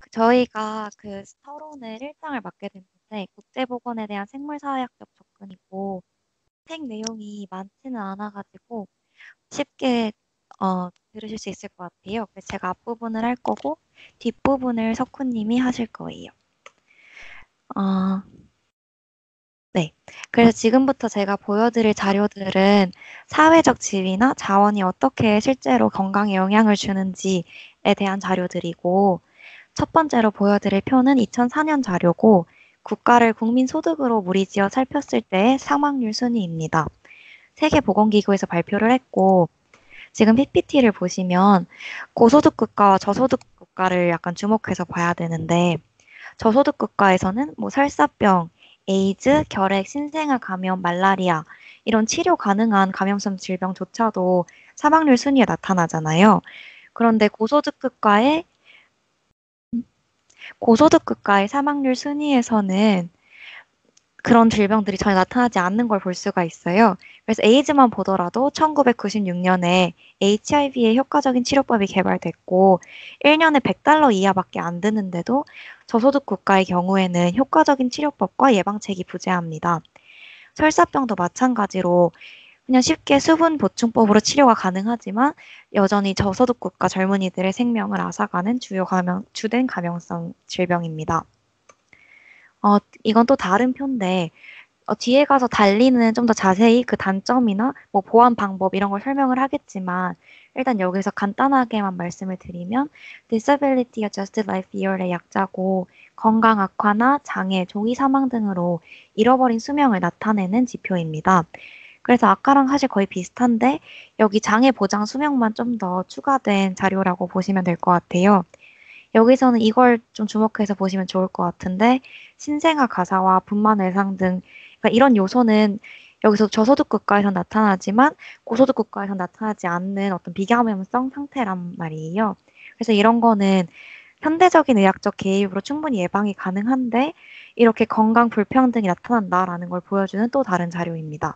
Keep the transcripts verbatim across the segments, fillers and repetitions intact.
저희가 그 토론을 일 장을 맡게 됐는데 국제보건에 대한 생물사회학적 접근이고 책 내용이 많지는 않아가지고 쉽게 어, 들으실 수 있을 것 같아요. 그래서 제가 앞부분을 할 거고 뒷부분을 석훈님이 하실 거예요. 어, 네. 그래서 지금부터 제가 보여드릴 자료들은 사회적 지위나 자원이 어떻게 실제로 건강에 영향을 주는지에 대한 자료들이고 첫 번째로 보여드릴 표는 이천사 년 자료고 국가를 국민 소득으로 무리지어 살폈을 때의 사망률 순위입니다. 세계보건기구에서 발표를 했고 지금 피피티를 보시면 고소득 국가와 저소득 국가를 약간 주목해서 봐야 되는데 저소득 국가에서는 뭐 설사병, 에이즈, 결핵, 신생아 감염, 말라리아 이런 치료 가능한 감염성 질병조차도 사망률 순위에 나타나잖아요. 그런데 고소득 국가의 고소득 국가의 사망률 순위에서는 그런 질병들이 전혀 나타나지 않는 걸 볼 수가 있어요. 그래서 에이즈만 보더라도 천구백구십육 년에 에이치아이브이의 효과적인 치료법이 개발됐고 일 년에 백 달러 이하밖에 안 드는데도 저소득 국가의 경우에는 효과적인 치료법과 예방책이 부재합니다. 설사병도 마찬가지로 그냥 쉽게 수분 보충법으로 치료가 가능하지만 여전히 저소득 국가 젊은이들의 생명을 앗아가는 주요 감염, 주된 감염성 질병입니다. 어, 이건 또 다른 표인데 어, 뒤에 가서 달리는 좀 더 자세히 그 단점이나 뭐 보완 방법 이런 걸 설명을 하겠지만 일단 여기서 간단하게만 말씀을 드리면 Disability Adjusted Life Year의 약자고 건강 악화나 장애, 조기 사망 등으로 잃어버린 수명을 나타내는 지표입니다. 그래서 아까랑 사실 거의 비슷한데 여기 장애 보장 수명만 좀 더 추가된 자료라고 보시면 될 것 같아요. 여기서는 이걸 좀 주목해서 보시면 좋을 것 같은데 신생아 가사와 분만 외상 등 그러니까 이런 요소는 여기서 저소득 국가에서 나타나지만 고소득 국가에서 나타나지 않는 어떤 비감염성 상태란 말이에요. 그래서 이런 거는 현대적인 의학적 개입으로 충분히 예방이 가능한데 이렇게 건강 불평등이 나타난다라는 걸 보여주는 또 다른 자료입니다.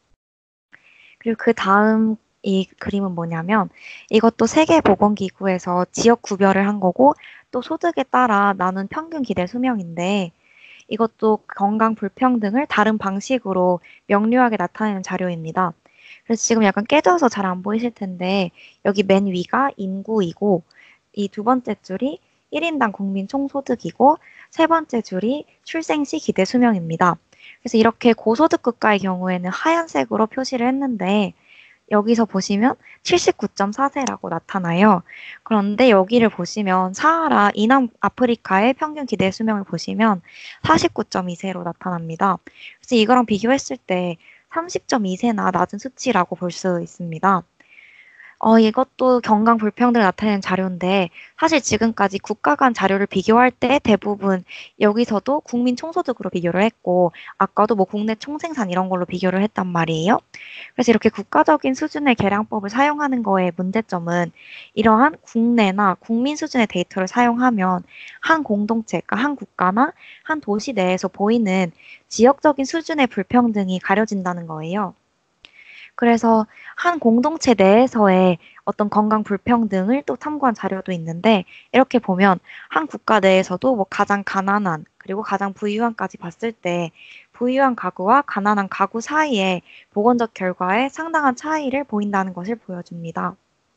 그리고 그 다음 이 그림은 뭐냐면 이것도 세계보건기구에서 지역 구별을 한 거고 또 소득에 따라 나눈 평균 기대 수명인데 이것도 건강 불평등을 다른 방식으로 명료하게 나타내는 자료입니다. 그래서 지금 약간 깨져서 잘 안 보이실 텐데 여기 맨 위가 인구이고 이 두 번째 줄이 일 인당 국민 총소득이고 세 번째 줄이 출생 시 기대 수명입니다. 그래서 이렇게 고소득 국가의 경우에는 하얀색으로 표시를 했는데 여기서 보시면 칠십구 점 사 세라고 나타나요. 그런데 여기를 보시면 사하라 이남 아프리카의 평균 기대 수명을 보시면 사십구 점 이 세로 나타납니다. 그래서 이거랑 비교했을 때 삼십 점 이 세나 낮은 수치라고 볼 수 있습니다. 어, 이것도 경강 불평등을 나타내는 자료인데 사실 지금까지 국가 간 자료를 비교할 때 대부분 여기서도 국민 총소득으로 비교를 했고 아까도 뭐 국내 총생산 이런 걸로 비교를 했단 말이에요. 그래서 이렇게 국가적인 수준의 계량법을 사용하는 거의 문제점은 이러한 국내나 국민 수준의 데이터를 사용하면 한 공동체, 그러니까 한 국가나 한 도시 내에서 보이는 지역적인 수준의 불평등이 가려진다는 거예요. 그래서 한 공동체 내에서의 어떤 건강 불평등을 또 탐구한 자료도 있는데 이렇게 보면 한 국가 내에서도 뭐 가장 가난한 그리고 가장 부유한까지 봤을 때 부유한 가구와 가난한 가구 사이에 보건적 결과에 상당한 차이를 보인다는 것을 보여줍니다.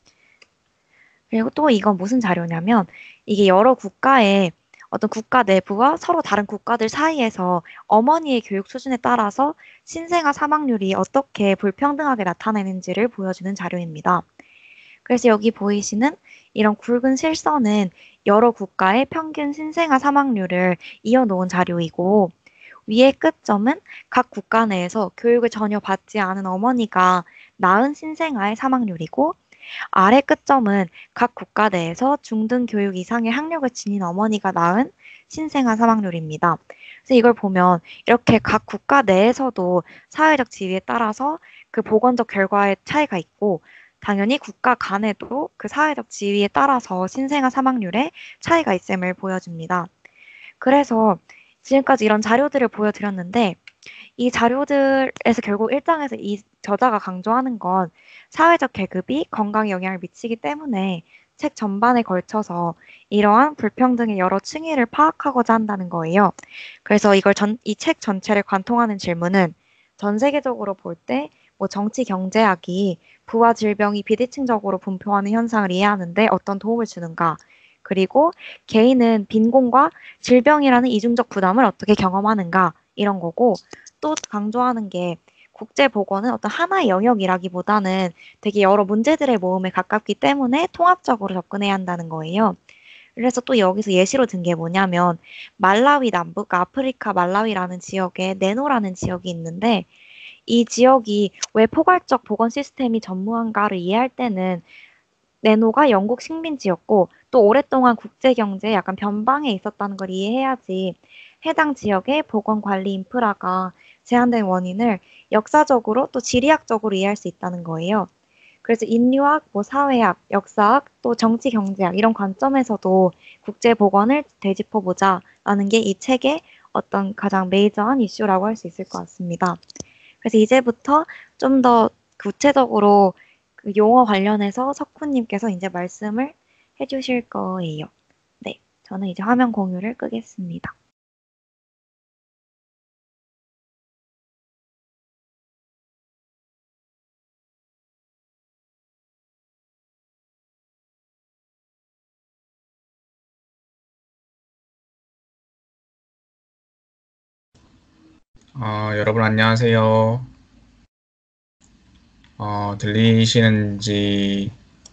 그리고 또 이건 무슨 자료냐면 이게 여러 국가의 어떤 국가 내부와 서로 다른 국가들 사이에서 어머니의 교육 수준에 따라서 신생아 사망률이 어떻게 불평등하게 나타내는지를 보여주는 자료입니다. 그래서 여기 보이시는 이런 굵은 실선은 여러 국가의 평균 신생아 사망률을 이어놓은 자료이고 위의 끝점은 각 국가 내에서 교육을 전혀 받지 않은 어머니가 낳은 신생아의 사망률이고 아래 끝점은 각 국가 내에서 중등 교육 이상의 학력을 지닌 어머니가 낳은 신생아 사망률입니다. 그래서 이걸 보면 이렇게 각 국가 내에서도 사회적 지위에 따라서 그 보건적 결과의 차이가 있고 당연히 국가 간에도 그 사회적 지위에 따라서 신생아 사망률에 차이가 있음을 보여줍니다. 그래서 지금까지 이런 자료들을 보여드렸는데 이 자료들에서 결국 일 장에서 이 저자가 강조하는 건 사회적 계급이 건강에 영향을 미치기 때문에 책 전반에 걸쳐서 이러한 불평등의 여러 층위를 파악하고자 한다는 거예요. 그래서 이걸 전, 이 책 전체를 관통하는 질문은 전 세계적으로 볼 때 뭐 정치 경제학이 부와 질병이 비대칭적으로 분포하는 현상을 이해하는데 어떤 도움을 주는가? 그리고 개인은 빈곤과 질병이라는 이중적 부담을 어떻게 경험하는가? 이런 거고 또 강조하는 게 국제보건은 어떤 하나의 영역이라기보다는 되게 여러 문제들의 모음에 가깝기 때문에 통합적으로 접근해야 한다는 거예요. 그래서 또 여기서 예시로 든 게 뭐냐면 말라위 남부, 그러니까 아프리카 말라위라는 지역에 네노라는 지역이 있는데 이 지역이 왜 포괄적 보건 시스템이 전무한가를 이해할 때는 네노가 영국 식민지였고 또 오랫동안 국제 경제에 약간 변방에 있었다는 걸 이해해야지 해당 지역의 보건 관리 인프라가 제한된 원인을 역사적으로 또 지리학적으로 이해할 수 있다는 거예요. 그래서 인류학, 뭐 사회학, 역사학, 또 정치 경제학 이런 관점에서도 국제 보건을 되짚어 보자라는 게 이 책의 어떤 가장 메이저한 이슈라고 할 수 있을 것 같습니다. 그래서 이제부터 좀 더 구체적으로 그 용어 관련해서 석훈님께서 이제 말씀을 해주실 거예요. 네, 저는 이제 화면 공유를 끄겠습니다. 어, 여러분 안녕하세요. 어, 들리시는지,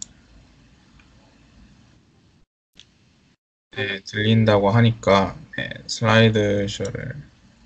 네, 들린다고 하니까, 네, 슬라이드 쇼를.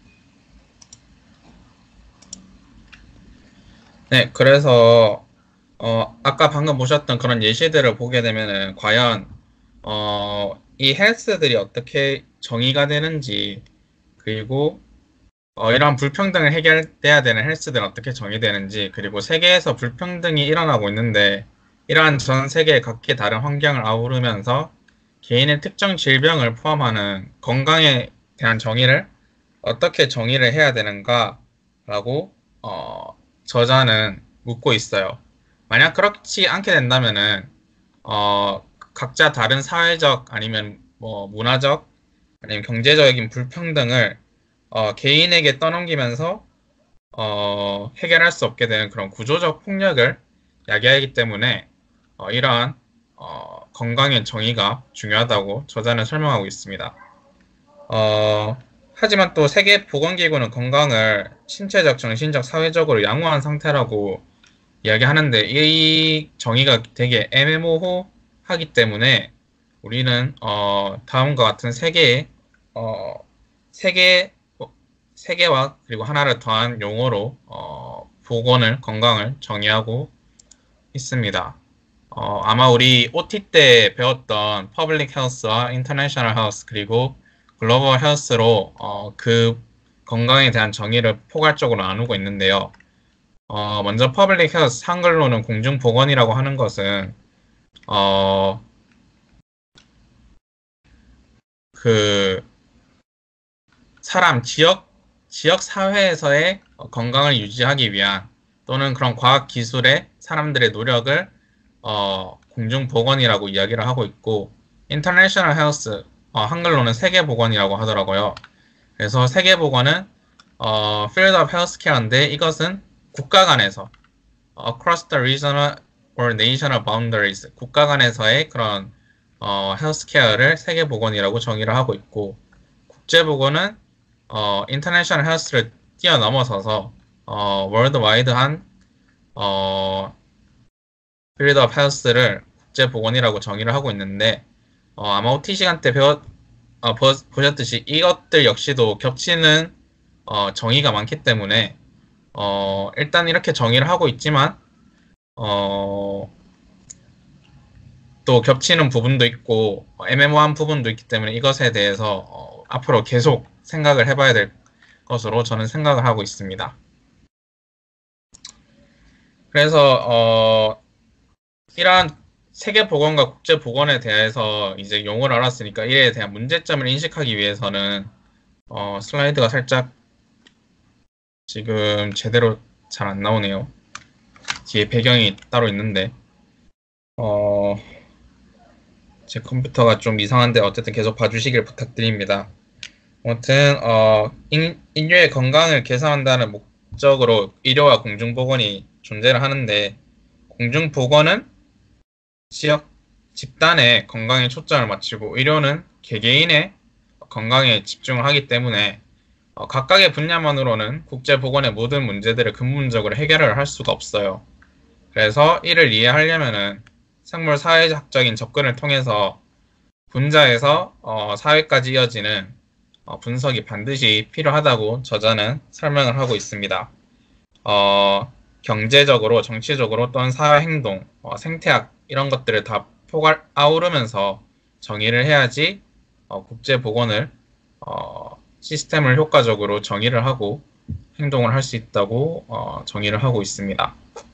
네, 그래서, 어, 아까 방금 보셨던 그런 예시들을 보게 되면은, 과연, 어, 이 헬스들이 어떻게 정의가 되는지, 그리고, 어, 이러한 불평등을 해결돼야 되는 헬스들은 어떻게 정의되는지, 그리고 세계에서 불평등이 일어나고 있는데, 이러한 전 세계 각기 다른 환경을 아우르면서 개인의 특정 질병을 포함하는 건강에 대한 정의를 어떻게 정의를 해야 되는가라고 어, 저자는 묻고 있어요. 만약 그렇지 않게 된다면은 어, 각자 다른 사회적 아니면 뭐 문화적 아니면 경제적인 불평등을 어, 개인에게 떠넘기면서 어, 해결할 수 없게 되는 그런 구조적 폭력을 야기하기 때문에 어, 이러한 어, 건강의 정의가 중요하다고 저자는 설명하고 있습니다. 어, 하지만 또 세계보건기구는 건강을 신체적, 정신적, 사회적으로 양호한 상태라고 이야기하는데 이 정의가 되게 애매모호하기 때문에 우리는 어, 다음과 같은 세 개의 어, 세 개, 세 개와 그리고 하나를 더한 용어로 어, 보건을 건강을 정의하고 있습니다. 어, 아마 우리 오티 때 배웠던 퍼블릭 헬스와 인터내셔널 헬스 그리고 글로벌 헬스로 어, 그 건강에 대한 정의를 포괄적으로 나누고 있는데요. 어, 먼저 퍼블릭 헬스, 한글로는 공중보건이라고 하는 것은 어, 그 사람 지역 지역 사회에서의 건강을 유지하기 위한 또는 그런 과학 기술의 사람들의 노력을 어, 공중보건이라고 이야기를 하고 있고 인터내셔널 헬스 어, 한글로는 세계보건이라고 하더라고요. 그래서 세계보건은 어, field of healthcare인데 이것은 국가 간에서 across the regional or national boundaries 국가 간에서의 그런 어, 헬스케어를 세계보건이라고 정의를 하고 있고 국제보건은 어, 인터내셔널 헬스를 뛰어넘어서서 어, 월드와이드한 어, field of health를 국제보건이라고 정의를 하고 있는데 어, 아마 오티 시간 때 배웠 어, 보, 보셨듯이 이것들 역시도 겹치는 어, 정의가 많기 때문에 어, 일단 이렇게 정의를 하고 있지만 어, 또 겹치는 부분도 있고 애매모호한 부분도 있기 때문에 이것에 대해서 어, 앞으로 계속 생각을 해봐야 될 것으로 저는 생각을 하고 있습니다. 그래서 어, 이러한 세계보건과 국제보건에 대해서 이제 용어를 알았으니까 이에 대한 문제점을 인식하기 위해서는 어, 슬라이드가 살짝 지금 제대로 잘 안 나오네요. 뒤에 배경이 따로 있는데 어, 제 컴퓨터가 좀 이상한데 어쨌든 계속 봐주시길 부탁드립니다. 아무튼 어, 인, 인류의 건강을 개선한다는 목적으로 의료와 공중보건이 존재를 하는데 공중보건은 지역 집단의 건강에 초점을 맞추고 의료는 개개인의 건강에 집중을 하기 때문에 어, 각각의 분야만으로는 국제보건의 모든 문제들을 근본적으로 해결을 할 수가 없어요. 그래서 이를 이해하려면은 생물 사회학적인 접근을 통해서 분자에서 어, 사회까지 이어지는 어, 분석이 반드시 필요하다고 저자는 설명을 하고 있습니다. 어, 경제적으로, 정치적으로 또는 사회행동, 어, 생태학 이런 것들을 다 포괄 아우르면서 정의를 해야지 어, 국제보건을 어, 시스템을 효과적으로 정의를 하고 행동을 할 수 있다고 어, 정의를 하고 있습니다.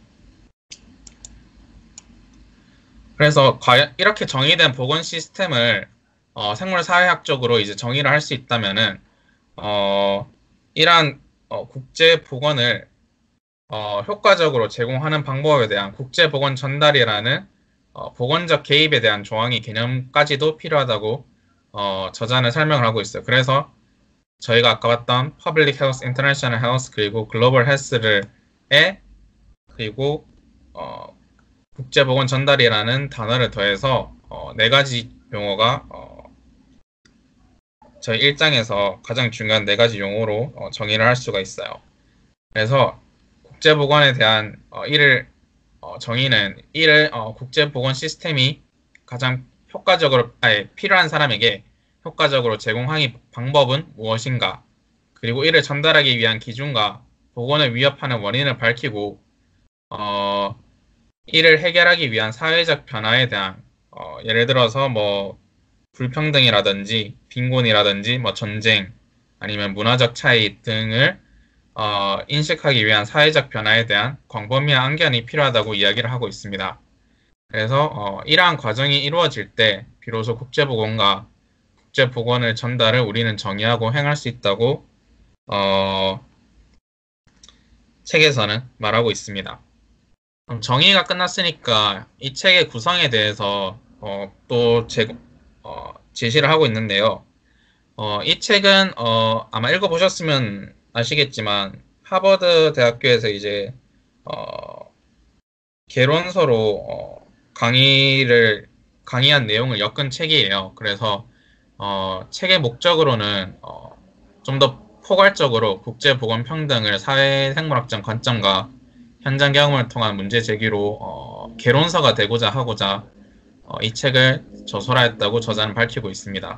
그래서 과연 이렇게 정의된 보건 시스템을 어, 생물사회학적으로 이제 정의를 할 수 있다면은 어, 이러한 어, 국제 보건을 어, 효과적으로 제공하는 방법에 대한 국제 보건 전달이라는 어, 보건적 개입에 대한 조항이 개념까지도 필요하다고 어, 저자는 설명을 하고 있어요. 그래서 저희가 아까 봤던 Public Health, International Health 그리고 Global Health를 에 그리고 어, 국제보건 전달이라는 단어를 더해서 어, 네 가지 용어가 어, 저희 일 장에서 가장 중요한 네 가지 용어로 어, 정의를 할 수가 있어요. 그래서 국제보건에 대한 어, 이를 어, 정의는 이를 어, 국제보건 시스템이 가장 효과적으로 아니, 필요한 사람에게 효과적으로 제공하기 방법은 무엇인가 그리고 이를 전달하기 위한 기준과 보건을 위협하는 원인을 밝히고 어, 이를 해결하기 위한 사회적 변화에 대한 어, 예를 들어서 뭐 불평등이라든지 빈곤이라든지 뭐 전쟁 아니면 문화적 차이 등을 어, 인식하기 위한 사회적 변화에 대한 광범위한 안견이 필요하다고 이야기를 하고 있습니다. 그래서 어, 이러한 과정이 이루어질 때 비로소 국제보건과 국제보건을 전달을 우리는 정의하고 행할 수 있다고 어, 책에서는 말하고 있습니다. 그럼 정의가 끝났으니까 이 책의 구성에 대해서 어, 또 제, 어, 제시를 하고 있는데요. 어, 이 책은 어, 아마 읽어보셨으면 아시겠지만 하버드 대학교에서 이제 어, 개론서로 어, 강의를 강의한 내용을 엮은 책이에요. 그래서 어, 책의 목적으로는 어, 좀 더 포괄적으로 국제보건평등을 사회생물학적 관점과 현장 경험을 통한 문제 제기로 어, 개론서가 되고자 하고자 어, 이 책을 저술하였다고 저자는 밝히고 있습니다.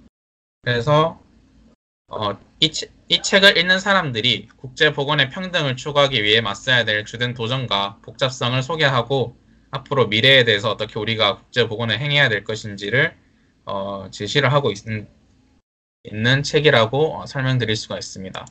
그래서 어, 이, 이 책을 읽는 사람들이 국제보건의 평등을 추구하기 위해 맞서야 될 주된 도전과 복잡성을 소개하고 앞으로 미래에 대해서 어떻게 우리가 국제보건을 행해야 될 것인지를 어, 제시를 하고 있, 있는 책이라고 어, 설명드릴 수가 있습니다.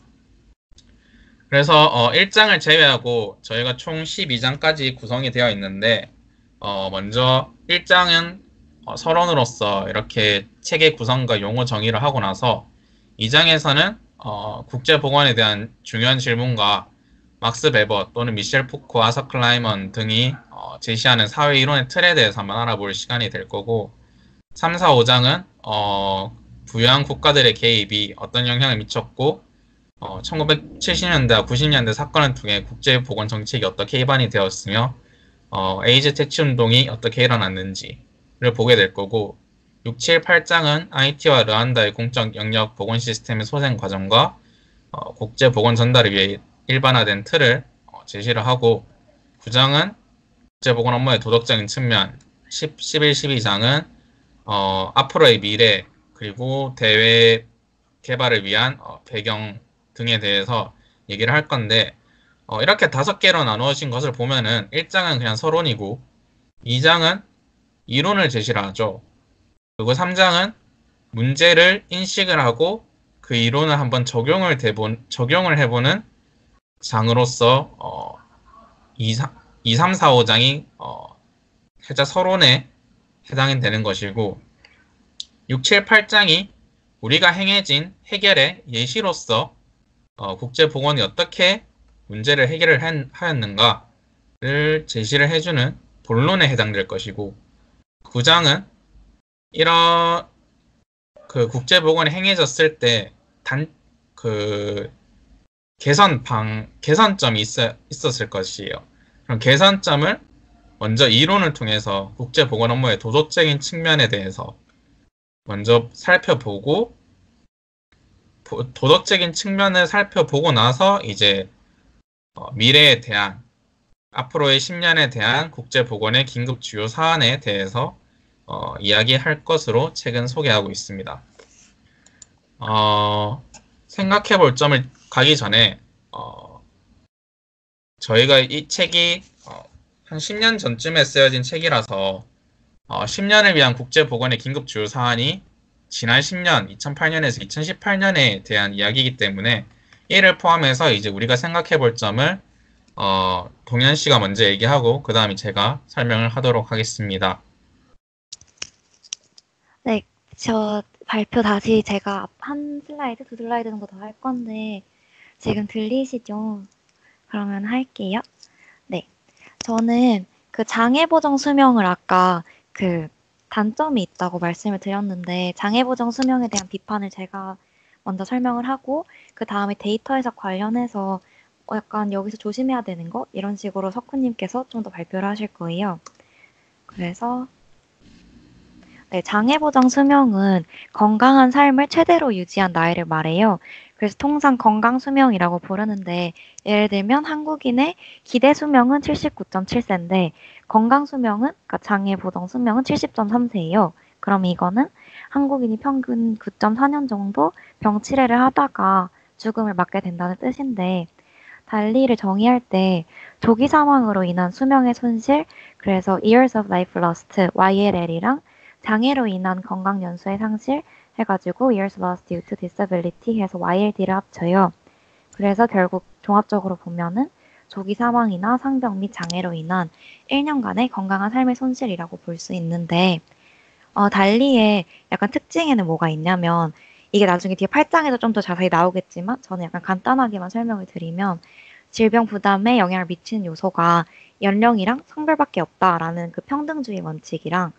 그래서 어, 일 장을 제외하고 저희가 총 십이 장까지 구성이 되어 있는데 어, 먼저 일 장은 어, 서론으로서 이렇게 책의 구성과 용어 정의를 하고 나서 이 장에서는 어, 국제보건에 대한 중요한 질문과 막스 베버 또는 미셸 푸코, 아서 클라이먼 등이 어, 제시하는 사회 이론의 틀에 대해서 한번 알아볼 시간이 될 거고 삼, 사, 오 장은 어, 부유한 국가들의 개입이 어떤 영향을 미쳤고 어, 천구백칠십 년대와 구십 년대 사건을 통해 국제보건 정책이 어떻게 입안이 되었으며 어, 에이즈 퇴치 운동이 어떻게 일어났는지를 보게 될 거고 육, 칠, 팔 장은 아이티와 르완다의 공적 영역 보건 시스템의 소생 과정과 어, 국제보건 전달을 위해 일반화된 틀을 어, 제시를 하고 구 장은 국제보건 업무의 도덕적인 측면 십, 십일, 십이 장은 어, 앞으로의 미래 그리고 대외 개발을 위한 어, 배경 등에 대해서 얘기를 할 건데 어, 이렇게 다섯 개로 나누어진 것을 보면은 일 장은 그냥 서론이고 이 장은 이론을 제시를 하죠. 그리고 삼 장은 문제를 인식을 하고 그 이론을 한번 적용을 대본, 적용을 해보는 장으로서 어, 이, 삼, 사, 오 장이 어, 살짝 서론에 해당이 되는 것이고 육, 칠, 팔 장이 우리가 행해진 해결의 예시로서 어, 국제보건이 어떻게 문제를 해결을 한, 하였는가를 제시를 해주는 본론에 해당될 것이고 구 장은 이런 그 국제보건이 행해졌을 때 단, 그 개선 방, 개선점이 있어, 있었을 것이에요. 그럼 개선점을 먼저 이론을 통해서 국제보건 업무의 도덕적인 측면에 대해서 먼저 살펴보고 보- 도덕적인 측면을 살펴보고 나서 이제 어, 미래에 대한 앞으로의 십 년에 대한 국제보건의 긴급 주요 사안에 대해서 어, 이야기할 것으로 책은 소개하고 있습니다. 어, 생각해 볼 점을 가기 전에 어, 저희가 이 책이 어, 한 십 년 전쯤에 쓰여진 책이라서 어, 십 년을 위한 국제보건의 긴급 주요 사안이 지난 십 년, 이천팔 년에서 이천십팔 년에 대한 이야기이기 때문에 이를 포함해서 이제 우리가 생각해 볼 점을 어, 동현 씨가 먼저 얘기하고 그 다음에 제가 설명을 하도록 하겠습니다. 네, 저 발표 다시 제가 앞 한 슬라이드, 두 슬라이드 정도 더 할 건데 지금 들리시죠? 그러면 할게요. 네, 저는 그 장애 보정 수명을 아까 그 단점이 있다고 말씀을 드렸는데 장애 보정 수명에 대한 비판을 제가 먼저 설명을 하고 그 다음에 데이터 해석 관련해서 어, 약간 여기서 조심해야 되는 거 이런 식으로 석훈님께서 좀 더 발표를 하실 거예요. 그래서 네, 장애 보장 수명은 건강한 삶을 최대로 유지한 나이를 말해요. 그래서 통상 건강 수명이라고 부르는데 예를 들면 한국인의 기대 수명은 칠십구 점 칠 세인데 건강 수명은 그러니까 장애 보장 수명은 칠십 점 삼 세예요. 그럼 이거는 한국인이 평균 구 점 사 년 정도 병 치레를 하다가 죽음을 맞게 된다는 뜻인데 달리를 정의할 때 조기 사망으로 인한 수명의 손실, 그래서 years of life lost, 와이엘엘이랑 장애로 인한 건강 연수의 상실 해가지고 years lost due to disability 해서 와이엘디를 합쳐요. 그래서 결국 종합적으로 보면은 조기 사망이나 상병 및 장애로 인한 일 년간의 건강한 삶의 손실이라고 볼 수 있는데 어, 달리의 약간 특징에는 뭐가 있냐면 이게 나중에 뒤에 팔 장에도 좀 더 자세히 나오겠지만 저는 약간 간단하게만 설명을 드리면 질병 부담에 영향을 미치는 요소가 연령이랑 성별밖에 없다라는 그 평등주의 원칙이랑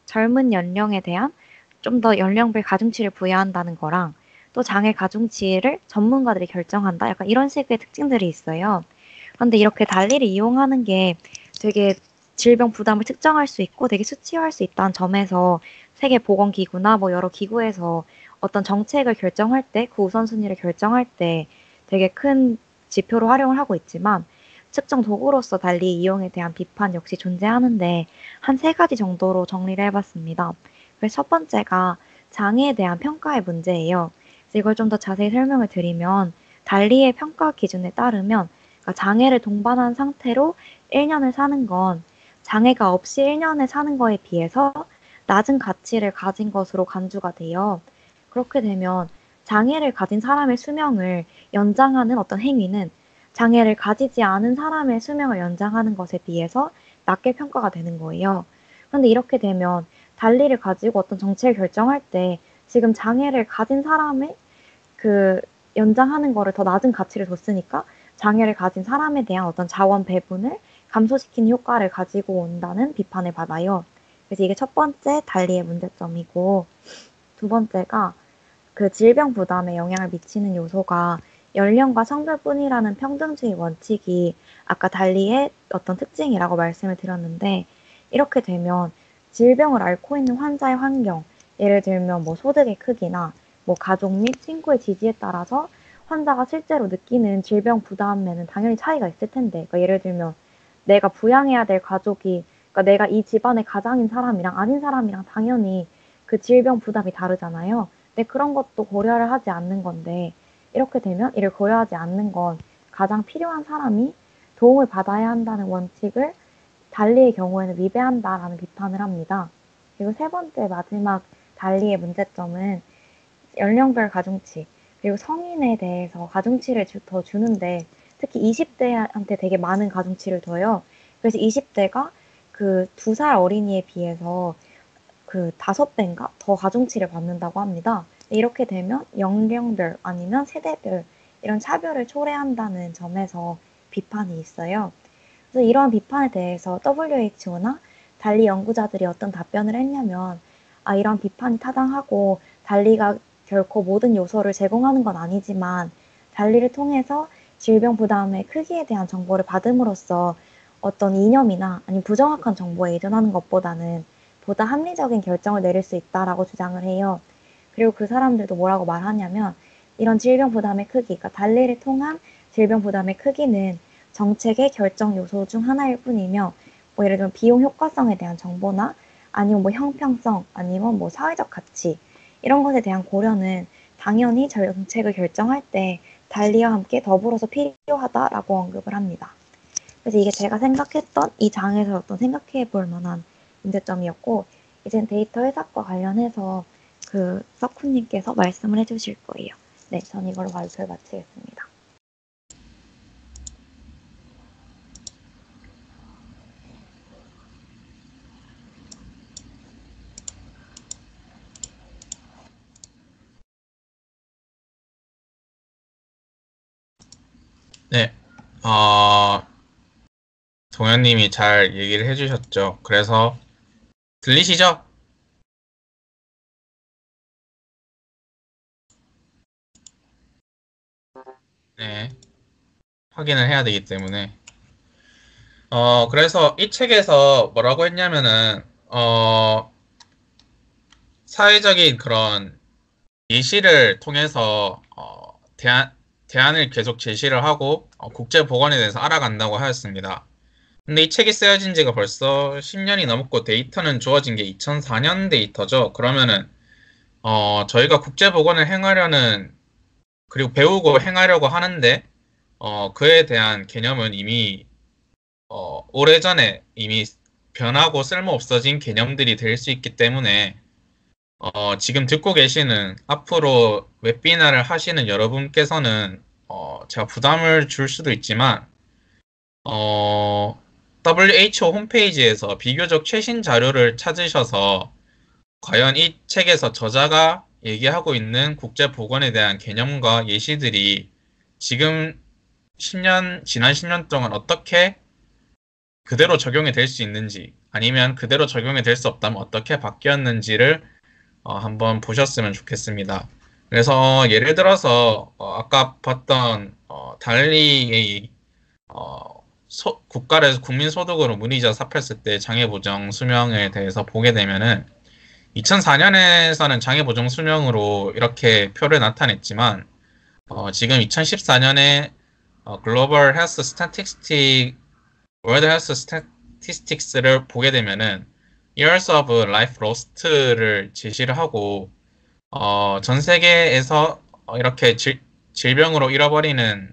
젊은 연령에 대한 좀 더 연령별 가중치를 부여한다는 거랑 또 장애 가중치를 전문가들이 결정한다. 약간 이런 식의 특징들이 있어요. 그런데 이렇게 달리를 이용하는 게 되게 질병 부담을 측정할 수 있고 되게 수치화할 수 있다는 점에서 세계보건기구나 뭐 여러 기구에서 어떤 정책을 결정할 때 그 우선순위를 결정할 때 되게 큰 지표로 활용을 하고 있지만 측정 도구로서 달리 이용에 대한 비판 역시 존재하는데 한 세 가지 정도로 정리를 해봤습니다. 그래서 첫 번째가 장애에 대한 평가의 문제예요. 그래서 이걸 좀 더 자세히 설명을 드리면 달리의 평가 기준에 따르면 그러니까 장애를 동반한 상태로 일 년을 사는 건 장애가 없이 일 년을 사는 거에 비해서 낮은 가치를 가진 것으로 간주가 돼요. 그렇게 되면 장애를 가진 사람의 수명을 연장하는 어떤 행위는 장애를 가지지 않은 사람의 수명을 연장하는 것에 비해서 낮게 평가가 되는 거예요. 그런데 이렇게 되면 달리를 가지고 어떤 정책을 결정할 때 지금 장애를 가진 사람의 그 연장하는 거를 더 낮은 가치를 뒀으니까 장애를 가진 사람에 대한 어떤 자원 배분을 감소시키는 효과를 가지고 온다는 비판을 받아요. 그래서 이게 첫 번째 달리의 문제점이고 두 번째가 그 질병 부담에 영향을 미치는 요소가 연령과 성별뿐이라는 평등주의 원칙이 아까 달리의 어떤 특징이라고 말씀을 드렸는데 이렇게 되면 질병을 앓고 있는 환자의 환경, 예를 들면 뭐 소득의 크기나 뭐 가족 및 친구의 지지에 따라서 환자가 실제로 느끼는 질병 부담에는 당연히 차이가 있을 텐데, 그러니까 예를 들면 내가 부양해야 될 가족이, 그러니까 내가 이 집안의 가장인 사람이랑 아닌 사람이랑 당연히 그 질병 부담이 다르잖아요. 근데 그런 것도 고려를 하지 않는 건데, 이렇게 되면 이를 고려하지 않는 건 가장 필요한 사람이 도움을 받아야 한다는 원칙을 달리의 경우에는 위배한다라는 비판을 합니다. 그리고 세 번째 마지막 달리의 문제점은 연령별 가중치, 그리고 성인에 대해서 가중치를 주, 더 주는데 특히 이십 대한테 되게 많은 가중치를 둬요. 그래서 이십 대가 그 두 살 어린이에 비해서 그 다섯 배인가 더 가중치를 받는다고 합니다. 이렇게 되면 연령별 아니면 세대별 이런 차별을 초래한다는 점에서 비판이 있어요. 그래서 이러한 비판에 대해서 더블유에이치오나 달리 연구자들이 어떤 답변을 했냐면 아, 이런 비판이 타당하고 달리가 결코 모든 요소를 제공하는 건 아니지만 달리를 통해서 질병 부담의 크기에 대한 정보를 받음으로써 어떤 이념이나 아니면 부정확한 정보에 의존하는 것보다는 보다 합리적인 결정을 내릴 수 있다라고 주장을 해요. 그리고 그 사람들도 뭐라고 말하냐면 이런 질병 부담의 크기, 그러니까 달리를 통한 질병 부담의 크기는 정책의 결정 요소 중 하나일 뿐이며 뭐 예를 들면 비용 효과성에 대한 정보나 아니면 뭐 형평성 아니면 뭐 사회적 가치 이런 것에 대한 고려는 당연히 정책을 결정할 때 달리와 함께 더불어서 필요하다라고 언급을 합니다. 그래서 이게 제가 생각했던 이 장에서 어떤 생각해 볼 만한 문제점이었고 이젠 데이터 해석과 관련해서 그 서쿠님께서 말씀을 해주실 거예요. 네, 전 이걸로 발표를 마치겠습니다. 네, 어, 동현님이 잘 얘기를 해주셨죠. 그래서 들리시죠? 네, 확인을 해야 되기 때문에. 어, 그래서 이 책에서 뭐라고 했냐면은, 어, 사회적인 그런 예시를 통해서, 어, 대안, 대안을 계속 제시를 하고, 어, 국제보건에 대해서 알아간다고 하였습니다. 근데 이 책이 쓰여진 지가 벌써 십 년이 넘었고, 데이터는 주어진 게 이천사 년 데이터죠. 그러면은, 어, 저희가 국제보건을 행하려는, 그리고 배우고 행하려고 하는데, 어, 그에 대한 개념은 이미 어, 오래전에 이미 변하고 쓸모 없어진 개념들이 될 수 있기 때문에 어, 지금 듣고 계시는 앞으로 웹비나를 하시는 여러분께서는 어, 제가 부담을 줄 수도 있지만 어, 더블유에이치오 홈페이지에서 비교적 최신 자료를 찾으셔서 과연 이 책에서 저자가 얘기하고 있는 국제보건에 대한 개념과 예시들이 지금 십 년, 지난 십 년 동안 어떻게 그대로 적용이 될 수 있는지 아니면 그대로 적용이 될 수 없다면 어떻게 바뀌었는지를 어, 한번 보셨으면 좋겠습니다. 그래서 예를 들어서 어, 아까 봤던 어, 달리의 어, 소, 국가를 국민소득으로 문의자 삽했을 때 장애보정 수명에 대해서 보게 되면은 이천사 년에서는 장애보정 수명으로 이렇게 표를 나타냈지만 어, 지금 이천십사 년에 어, 글로벌 헬스 스태티스틱 월드 헬스 스태티스틱스를 보게 되면은 Years of Life Lost를 제시를 하고 어, 전 세계에서 어, 이렇게 질, 질병으로 잃어버리는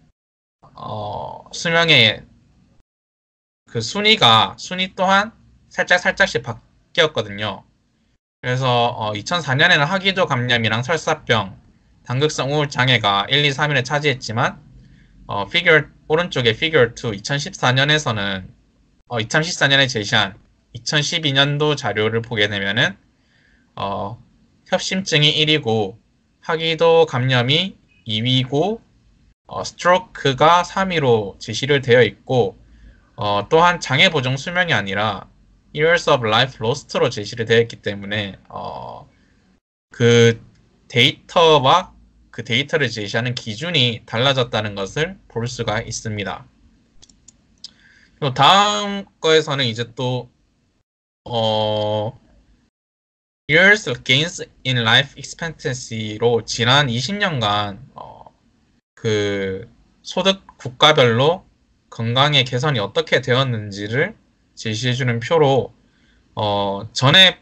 어, 수명의 그 순위가 순위 또한 살짝 살짝씩 바뀌었거든요. 그래서 어, 이천사 년에는 하기도 감염이랑 설사병, 당극성 우울 장애가 일, 이, 삼 위를 차지했지만 어, 피규어 오른쪽에 피규어 이 이천십사 년에서는 어, 이천십사 년에 제시한 이천십이 년도 자료를 보게 되면은 어, 협심증이 일 위고 하기도 감염이 이 위고 어, 스트로크가 삼 위로 제시를 되어 있고 어, 또한 장애 보정 수명이 아니라 Years of Life Lost로 제시를 되어 있기 때문에 어, 그 데이터와 그 데이터를 제시하는 기준이 달라졌다는 것을 볼 수가 있습니다. 그리고 다음 거에서는 이제 또 어, years gains in life expectancy로 지난 이십 년간 어, 그 소득 국가별로 건강의 개선이 어떻게 되었는지를 제시해주는 표로 어, 전에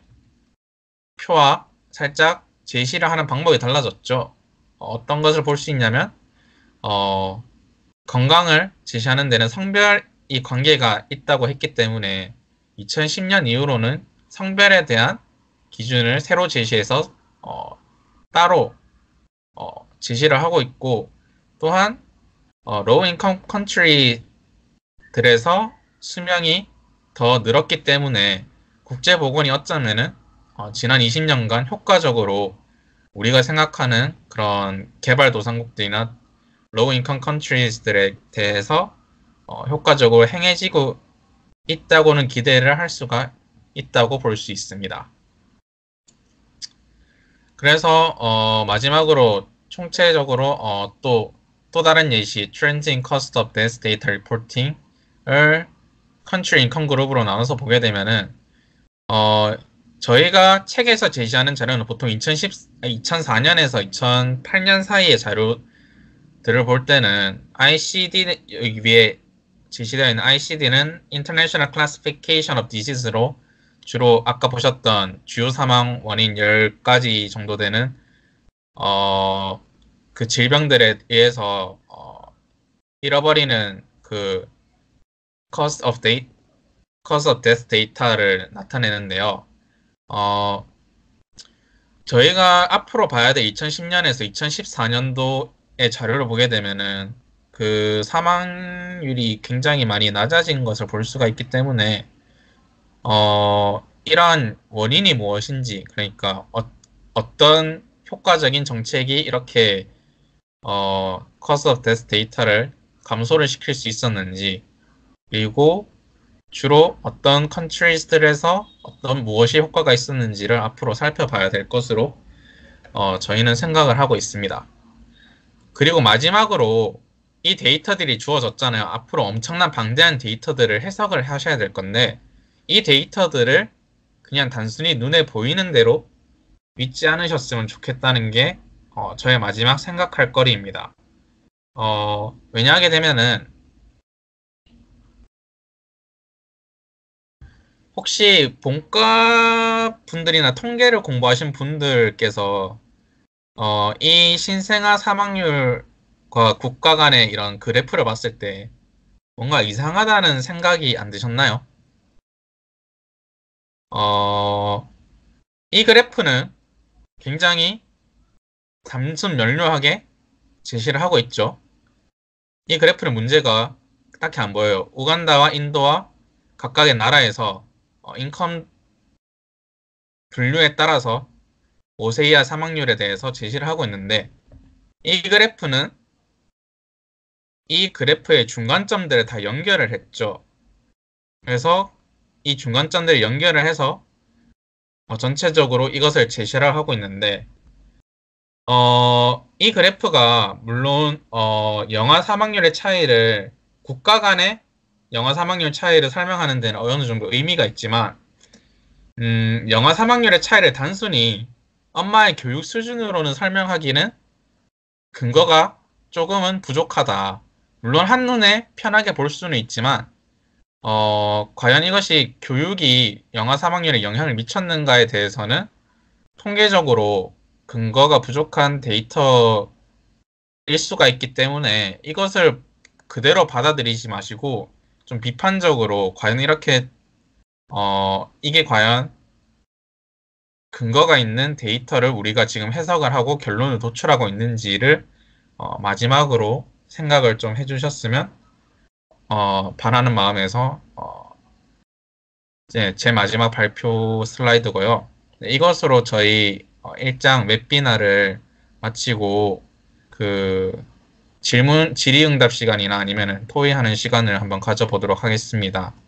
표와 살짝 제시를 하는 방법이 달라졌죠. 어, 어떤 것을 볼 수 있냐면 어, 건강을 제시하는 데는 성별이 관계가 있다고 했기 때문에 이천십 년 이후로는 성별에 대한 기준을 새로 제시해서 어, 따로 어, 제시를 하고 있고 또한 어, low income country들에서 수명이 더 늘었기 때문에 국제보건이 어쩌면은 어, 지난 이십 년간 효과적으로 우리가 생각하는 그런 개발도상국들이나 low income countries들에 대해서 어, 효과적으로 행해지고 있다고는 기대를 할 수가 있다고 볼 수 있습니다. 그래서 어, 마지막으로 총체적으로 어, 또, 또 다른 예시 Trends in Cost of Death Data Reporting을 Country Income 그룹으로 나눠서 보게 되면은 어, 저희가 책에서 제시하는 자료는 보통 이천십, 이천사 년에서 이천팔 년 사이의 자료들을 볼 때는 아이씨디, 여기 위에 제시되어 있는 아이씨디는 International Classification of Disease로 주로 아까 보셨던 주요 사망 원인 열 가지 정도 되는 어, 그 질병들에 의해서 어, 잃어버리는 그 cost of date, cost of death 데이터를 나타내는데요. 어, 저희가 앞으로 봐야 될 이천십 년에서 이천십사 년도의 자료를 보게 되면은 그 사망률이 굉장히 많이 낮아진 것을 볼 수가 있기 때문에 어, 이러한 원인이 무엇인지, 그러니까 어, 어떤 효과적인 정책이 이렇게 어, cost of death 데이터를 감소를 시킬 수 있었는지, 그리고 주로 어떤 컨트리들에서 어떤 무엇이 효과가 있었는지를 앞으로 살펴봐야 될 것으로 어, 저희는 생각을 하고 있습니다. 그리고 마지막으로 이 데이터들이 주어졌잖아요. 앞으로 엄청난 방대한 데이터들을 해석을 하셔야 될 건데 이 데이터들을 그냥 단순히 눈에 보이는 대로 믿지 않으셨으면 좋겠다는 게 어, 저의 마지막 생각할 거리입니다. 어, 왜냐하게 되면은 혹시 본과 분들이나 통계를 공부하신 분들께서 어, 이 신생아 사망률과 국가 간의 이런 그래프를 봤을 때 뭔가 이상하다는 생각이 안 드셨나요? 어, 이 그래프는 굉장히 단순 명료하게 제시를 하고 있죠. 이 그래프는 문제가 딱히 안 보여요. 우간다와 인도와 각각의 나라에서 어, 인컴 분류에 따라서 오 세 이하 사망률에 대해서 제시를 하고 있는데 이 그래프는 이 그래프의 중간점들을 다 연결을 했죠. 그래서 이 중간점들을 연결을 해서 어, 전체적으로 이것을 제시를 하고 있는데 어, 이 그래프가 물론 어, 영아 사망률의 차이를 국가 간의 영아 사망률 차이를 설명하는 데는 어느 정도 의미가 있지만 음, 영아 사망률의 차이를 단순히 엄마의 교육 수준으로는 설명하기는 근거가 조금은 부족하다. 물론 한눈에 편하게 볼 수는 있지만 어, 과연 이것이 교육이 영아 사망률에 영향을 미쳤는가에 대해서는 통계적으로 근거가 부족한 데이터일 수가 있기 때문에 이것을 그대로 받아들이지 마시고 좀 비판적으로 과연 이렇게 어, 이게 과연 근거가 있는 데이터를 우리가 지금 해석을 하고 결론을 도출하고 있는지를 어, 마지막으로 생각을 좀 해주셨으면 어, 바라는 마음에서 어, 이제 제 마지막 발표 슬라이드고요. 네, 이것으로 저희 어, 일 장 웹비나를 마치고 그 질문 질의응답 시간이나 아니면 토의하는 시간을 한번 가져보도록 하겠습니다.